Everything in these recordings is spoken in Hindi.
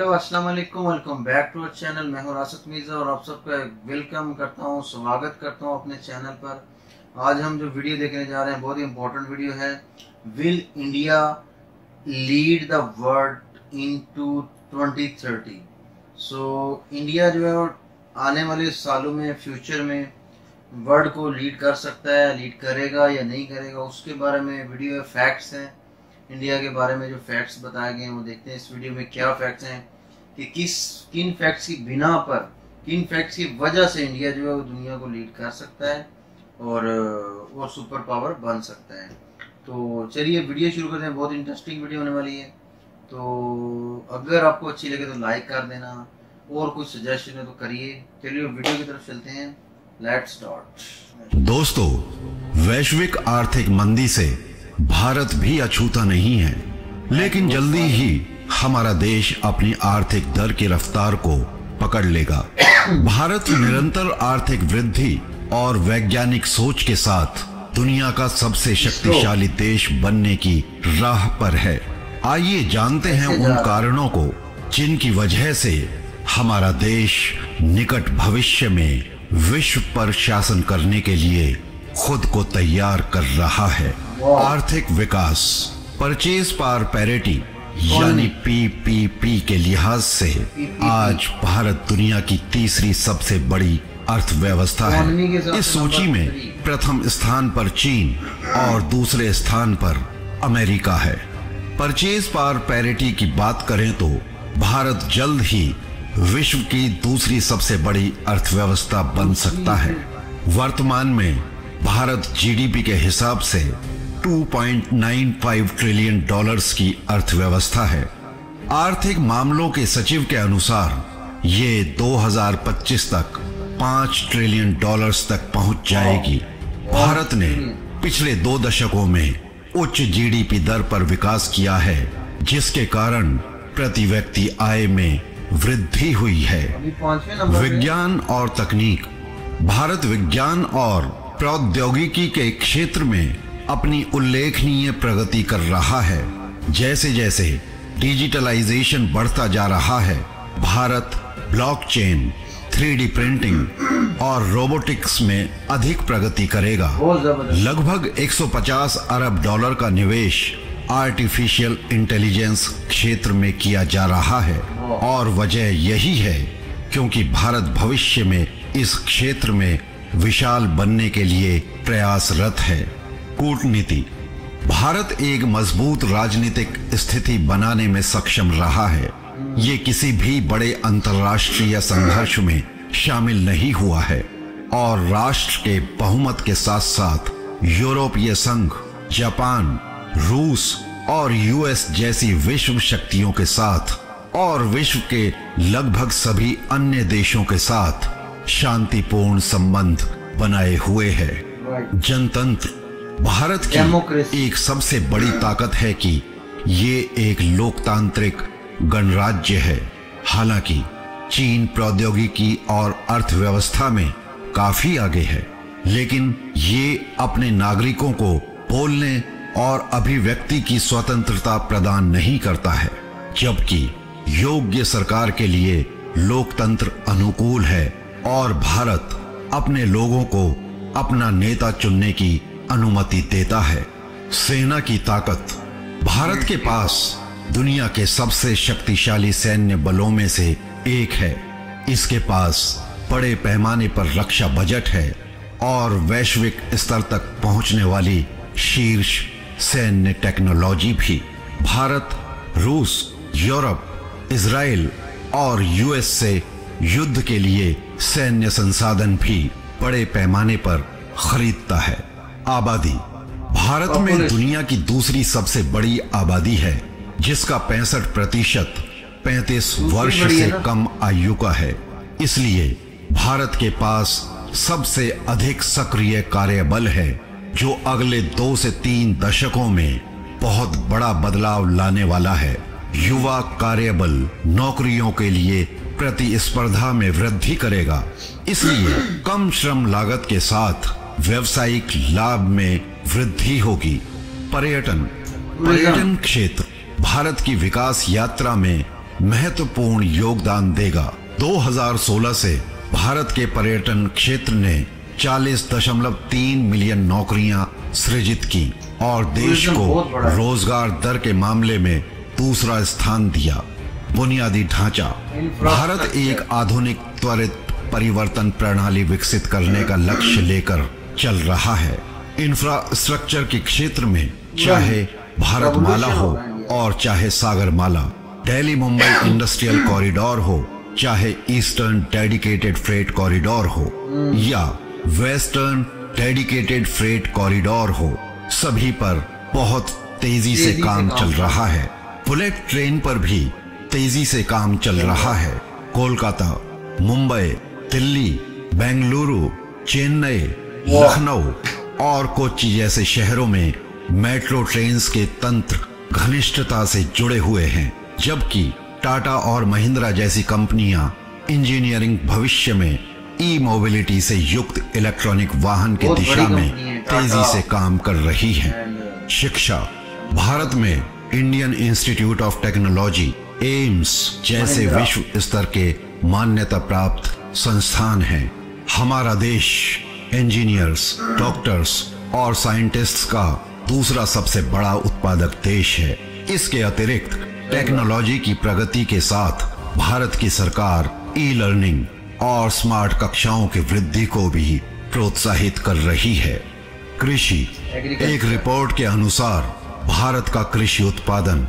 हेलो अस्सलाम वालेकुम, welcome back to our channel. मैं हूं रासत मिर्जा और आप सबका वेलकम करता हूं, स्वागत करता हूं अपने चैनल पर। आज हम जो वीडियो देखने जा रहे हैं बहुत ही इंपॉर्टेंट वीडियो है। Will India lead the world into 2030? So India जो है आने वाले सालों में, फ्यूचर में वर्ल्ड को लीड कर सकता है, लीड करेगा या नहीं करेगा, उसके बारे में वीडियो है। फैक्ट्स हैं इंडिया के बारे में, जो फैक्ट्स बताए गए हैं वो देखते हैं इस वीडियो में क्या फैक्ट्स हैं कि किन फैक्ट्स की बिना पर, किन फैक्ट्स की वजह से इंडिया जो है वो दुनिया को लीड कर सकता है और सुपर पावर बन सकता है। तो चलिए वीडियो शुरू करते हैं। बहुत इंटरेस्टिंग वीडियो होने वाली है, तो अगर आपको अच्छी लगे तो लाइक कर देना और कुछ सजेशन है तो करिए। चलिए वीडियो की तरफ चलते हैं, लेट्स स्टार्ट। दोस्तों, वैश्विक आर्थिक मंदी से भारत भी अछूता नहीं है, लेकिन जल्दी ही हमारा देश अपनी आर्थिक दर की रफ्तार को पकड़ लेगा। भारत निरंतर आर्थिक वृद्धि और वैज्ञानिक सोच के साथ दुनिया का सबसे शक्तिशाली देश बनने की राह पर है। आइए जानते हैं उन कारणों को जिनकी वजह से हमारा देश निकट भविष्य में विश्व पर शासन करने के लिए खुद को तैयार कर रहा है। आर्थिक विकास, परचेज पावर पैरिटी यानी PPP के लिहाज से आज भारत दुनिया की तीसरी सबसे बड़ी अर्थव्यवस्था है। इस सूची में प्रथम स्थान पर चीन और दूसरे स्थान पर अमेरिका है। परचेज पावर पैरिटी की बात करें तो भारत जल्द ही विश्व की दूसरी सबसे बड़ी अर्थव्यवस्था बन सकता है। वर्तमान में भारत GDP के हिसाब से 2.95 ट्रिलियन डॉलर्स की अर्थव्यवस्था है। आर्थिक मामलों के सचिव के अनुसार ये 2025 तक 5 ट्रिलियन डॉलर्स तक पहुंच जाएगी। भारत ने पिछले 2 दशकों में उच्च GDP दर पर विकास किया है, जिसके कारण प्रति व्यक्ति आय में वृद्धि हुई है। विज्ञान और तकनीक, भारत विज्ञान और प्रौद्योगिकी के क्षेत्र में अपनी उल्लेखनीय प्रगति कर रहा है। जैसे जैसे डिजिटलाइजेशन बढ़ता जा रहा है, भारत ब्लॉकचेन, 3D प्रिंटिंग और रोबोटिक्स में अधिक प्रगति करेगा। लगभग 150 अरब डॉलर का निवेश आर्टिफिशियल इंटेलिजेंस क्षेत्र में किया जा रहा है और वजह यही है क्योंकि भारत भविष्य में इस क्षेत्र में विशाल बनने के लिए प्रयासरत है। कूटनीति, भारत एक मजबूत राजनीतिक स्थिति बनाने में सक्षम रहा है। ये किसी भी बड़े अंतर्राष्ट्रीय संघर्ष में शामिल नहीं हुआ है और राष्ट्र के बहुमत के साथ साथ यूरोपीय संघ, जापान, रूस और US जैसी विश्व शक्तियों के साथ और विश्व के लगभग सभी अन्य देशों के साथ शांतिपूर्ण संबंध बनाए हुए है। जनतंत्र, भारत की एक सबसे बड़ी ताकत है कि ये एक लोकतांत्रिक गणराज्य है। हालांकि चीन प्रौद्योगिकी और अर्थव्यवस्था में काफी आगे है, लेकिन ये अपने नागरिकों को बोलने और अभिव्यक्ति की स्वतंत्रता प्रदान नहीं करता है, जबकि योग्य सरकार के लिए लोकतंत्र अनुकूल है और भारत अपने लोगों को अपना नेता चुनने की अनुमति देता है। सेना की ताकत, भारत के पास दुनिया के सबसे शक्तिशाली सैन्य बलों में से एक है। इसके पास बड़े पैमाने पर रक्षा बजट है और वैश्विक स्तर तक पहुंचने वाली शीर्ष सैन्य टेक्नोलॉजी भी। भारत रूस, यूरोप, इजराइल और US से युद्ध के लिए सैन्य संसाधन भी बड़े पैमाने पर खरीदता है। आबादी, भारत में दुनिया की दूसरी सबसे बड़ी आबादी है, जिसका 65% 35 वर्ष से कम आयु का है। इसलिए भारत के पास सबसे अधिक सक्रिय कार्यबल है, जो अगले 2 से 3 दशकों में बहुत बड़ा बदलाव लाने वाला है। युवा कार्यबल नौकरियों के लिए प्रतिस्पर्धा में वृद्धि करेगा, इसलिए कम श्रम लागत के साथ व्यवसायिक लाभ में वृद्धि होगी। पर्यटन क्षेत्र भारत की विकास यात्रा में महत्वपूर्ण योगदान देगा। 2016 से भारत के पर्यटन क्षेत्र ने 40.3 मिलियन नौकरियां सृजित की और देश को रोजगार दर के मामले में दूसरा स्थान दिया। बुनियादी ढांचा, भारत एक आधुनिक त्वरित परिवर्तन प्रणाली विकसित करने का लक्ष्य लेकर चल रहा है। इंफ्रास्ट्रक्चर के क्षेत्र में चाहे भारतमाला हो और चाहे सागरमाला, दिल्ली मुंबई इंडस्ट्रियल कॉरिडोर हो, चाहे ईस्टर्न डेडिकेटेड फ्रेट कॉरिडोर हो या वेस्टर्न डेडिकेटेड फ्रेट कॉरिडोर हो, सभी पर बहुत तेजी से काम चल रहा है। बुलेट ट्रेन पर भी तेजी से काम चल रहा है। कोलकाता, मुंबई, दिल्ली, बेंगलुरु, चेन्नई, लखनऊ और कोच्चि जैसे शहरों में मेट्रो ट्रेन्स के तंत्र घनिष्ठता से जुड़े हुए हैं, जबकि टाटा और महिंद्रा जैसी कंपनियां इंजीनियरिंग भविष्य में ई मोबिलिटी से युक्त इलेक्ट्रॉनिक वाहन की दिशा में तेजी से काम कर रही हैं। शिक्षा, भारत में Indian Institute of Technology, AIIMS जैसे विश्व स्तर के मान्यता प्राप्त संस्थान हैं। हमारा देश इंजीनियर्स, डॉक्टर्स और साइंटिस्ट्स का दूसरा सबसे बड़ा उत्पादक देश है। इसके अतिरिक्त टेक्नोलॉजी की प्रगति के साथ भारत की सरकार ई लर्निंग और स्मार्ट कक्षाओं की वृद्धि को भी प्रोत्साहित कर रही है। कृषि, एक रिपोर्ट के अनुसार भारत का कृषि उत्पादन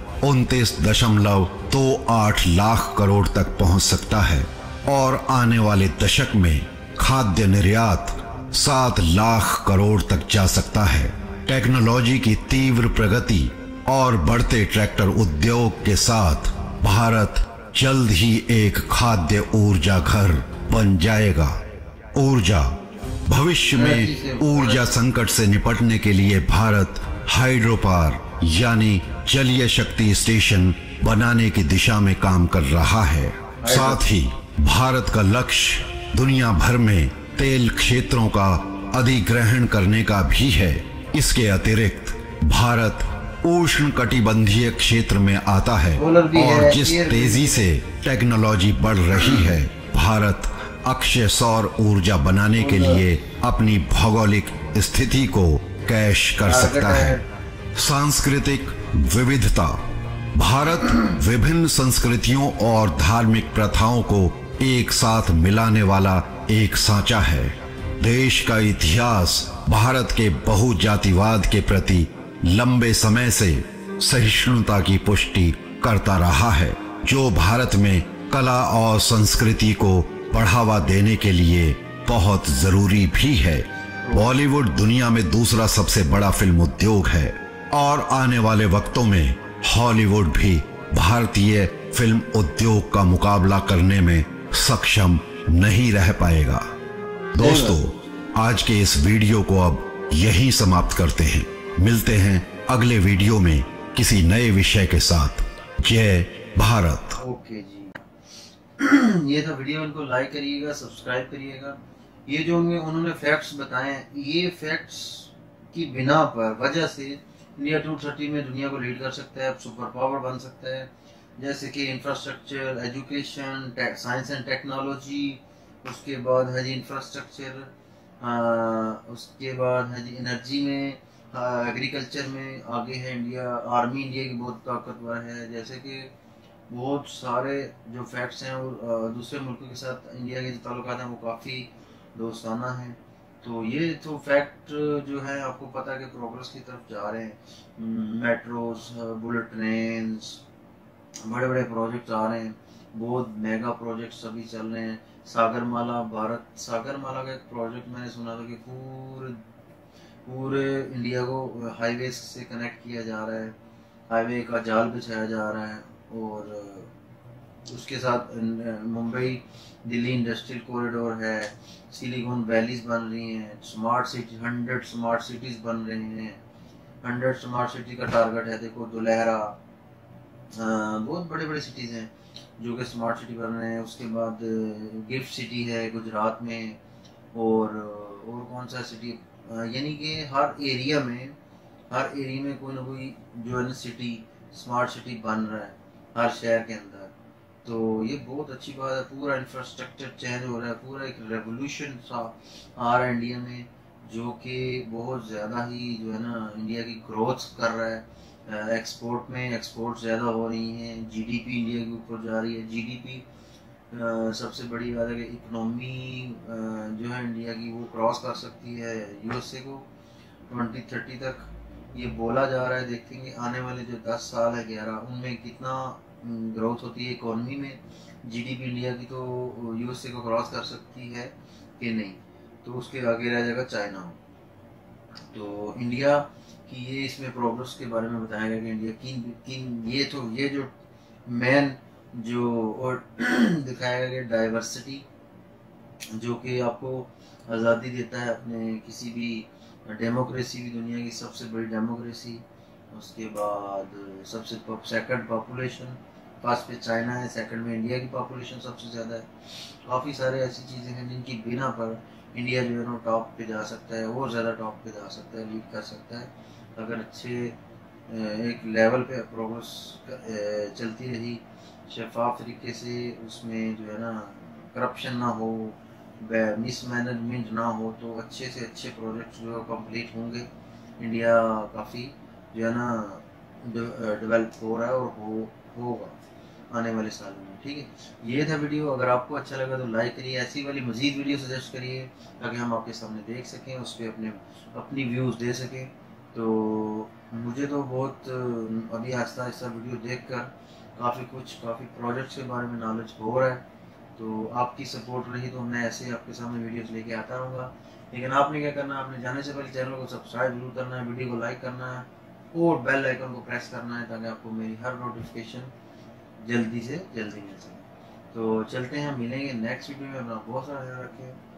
29.28 लाख करोड़ तक पहुंच सकता है और आने वाले दशक में खाद्य निर्यात 7 लाख करोड़ तक जा सकता है। टेक्नोलॉजी की तीव्र प्रगति और बढ़ते ट्रैक्टर उद्योग के साथ भारत जल्द ही एक खाद्य ऊर्जा घर बन जाएगा। ऊर्जा, भविष्य में ऊर्जा संकट से निपटने के लिए भारत हाइड्रो पावर यानी जलीय शक्ति स्टेशन बनाने की दिशा में काम कर रहा है। साथ ही भारत का लक्ष्य दुनिया भर में तेल क्षेत्रों का अधिग्रहण करने का भी है। इसके अतिरिक्त भारत उष्ण कटिबंधीय क्षेत्र में आता है और जिस तेजी से टेक्नोलॉजी बढ़ रही है, भारत अक्षय सौर ऊर्जा बनाने के लिए अपनी भौगोलिक स्थिति को कैश कर सकता है। सांस्कृतिक विविधता, भारत विभिन्न संस्कृतियों और धार्मिक प्रथाओं को एक साथ मिलाने वाला एक सांचा है। देश का इतिहास भारत के बहुजातिवाद के प्रति लंबे समय से सहिष्णुता की पुष्टि करता रहा है, जो भारत में कला और संस्कृति को बढ़ावा देने के लिए बहुत जरूरी भी है। बॉलीवुड दुनिया में दूसरा सबसे बड़ा फिल्म उद्योग है और आने वाले वक्तों में हॉलीवुड भी भारतीय फिल्म उद्योग का मुकाबला करने में सक्षम नहीं रह पाएगा। दोस्तों, आज के इस वीडियो को अब यहीं समाप्त करते हैं। मिलते हैं अगले वीडियो में किसी नए विषय के साथ। जय भारत। ओके जी, ये था वीडियो। इनको लाइक करिएगा, सब्सक्राइब करिएगा। ये जो उन्होंने फैक्ट्स बताए हैं, ये फैक्ट्स की बिना पर वजह से इंडिया 230 में दुनिया को लीड कर सकता है, सुपर पावर बन सकता है। जैसे कि infrastructure, education, science and technology, उसके बाद है जी इंफ्रास्ट्रक्चर, उसके बाद है जी एनर्जी में, एग्रीकल्चर में आगे है इंडिया। आर्मी इंडिया की बहुत ताकतवर है। जैसे कि बहुत सारे जो फैक्ट्स हैं वो दूसरे मुल्कों के साथ इंडिया के जो ताल्लुकात हैं वो काफ़ी दोस्ताना हैं। तो ये तो फैक्ट जो है आपको पता है कि प्रोग्रेस की तरफ जा रहे हैं। मेट्रोस, बुलेट ट्रेन, बड़े बड़े प्रोजेक्ट आ रहे हैं, बहुत मेगा प्रोजेक्ट्स अभी चल रहे हैं। सागरमाला, भारत सागरमाला का एक प्रोजेक्ट मैंने सुना था कि पूरे इंडिया को हाईवे से कनेक्ट किया जा रहा है, हाईवे का जाल बिछाया जा रहा है। और उसके साथ मुंबई दिल्ली इंडस्ट्रियल कॉरिडोर है, सिलिकॉन वैलीज बन रही हैं, स्मार्ट सिटी 100 स्मार्ट सिटीज बन रही हैं। 100 स्मार्ट सिटी का टारगेट है। देखो दुलहरा, बहुत बड़े बड़े सिटीज हैं जो कि स्मार्ट सिटी बन रहे हैं। उसके बाद गिफ्ट सिटी है गुजरात में, और कौन सा सिटी, यानी कि हर एरिया में कोई ना कोई जो है ना सिटी, स्मार्ट सिटी बन रहा है हर शहर के अंदर। तो ये बहुत अच्छी बात है। पूरा इंफ्रास्ट्रक्चर चेंज हो रहा है, पूरा एक रेवोल्यूशन सा आ रहा है इंडिया में, जो कि बहुत ज़्यादा ही जो है ना इंडिया की ग्रोथ कर रहा है। एक्सपोर्ट में एक्सपोर्ट ज़्यादा हो रही हैं, जीडीपी इंडिया के ऊपर जा रही है। जीडीपी सबसे बड़ी बात है कि इकनॉमी जो है इंडिया की वो क्रॉस कर सकती है यूएसए को 2030 तक, ये बोला जा रहा है। देखेंगे आने वाले जो 10 साल है 11, उनमें कितना ग्रोथ होती है इकोनॉमी में। जीडीपी इंडिया की तो यूएसए को क्रॉस कर सकती है कि नहीं, तो उसके आगे रह जाएगा चाइना। तो इंडिया की ये इसमें प्रोग्रेस के बारे में बताया गया कि इंडिया किन ये जो मेन जो और दिखाया गया डाइवर्सिटी, जो कि आपको आज़ादी देता है अपने किसी भी डेमोक्रेसी भी, दुनिया की सबसे बड़ी डेमोक्रेसी। उसके बाद सबसे सेकंड पॉपुलेशन, फर्स्ट पे चाइना है, सेकंड में इंडिया की पॉपुलेशन सबसे ज़्यादा है। काफ़ी सारे ऐसी चीज़ें हैं जिनकी बिना पर इंडिया जो है ना टॉप पे जा सकता है, और ज़्यादा टॉप पे जा सकता है, लीड कर सकता है, अगर अच्छे एक लेवल पे प्रोग्रेस चलती रही शफाफ तरीके से, उसमें जो है ना करप्शन ना हो, मिसमैनेजमेंट ना हो, तो अच्छे से अच्छे प्रोजेक्ट्स जो है कंप्लीट होंगे। इंडिया काफ़ी जो है ना डेवलप हो रहा है और होगा आने वाले सालों में। ठीक है, ये था वीडियो। अगर आपको अच्छा लगा तो लाइक करिए, ऐसी वाली मज़ीद वीडियो सजेस्ट करिए ताकि हम आपके सामने देख सकें, उस पर अपनी व्यूज़ दे सकें। तो मुझे तो बहुत अभी आहिस्ता आहिस्ता वीडियो देखकर काफ़ी प्रोजेक्ट्स के बारे में नॉलेज हो रहा है। तो आपकी सपोर्ट रही तो मैं ऐसे आपके सामने वीडियोस लेके आता रहूँगा। लेकिन आपने क्या करना है, आपने जाने से पहले चैनल को सब्सक्राइब जरूर करना है, वीडियो को लाइक करना है और बेल आइकन को प्रेस करना है ताकि आपको मेरी हर नोटिफिकेशन जल्दी से जल्दी मिल सके। तो चलते हैं, मिलेंगे नेक्स्ट वीडियो में। अपना बहुत सारा ध्यान रखें।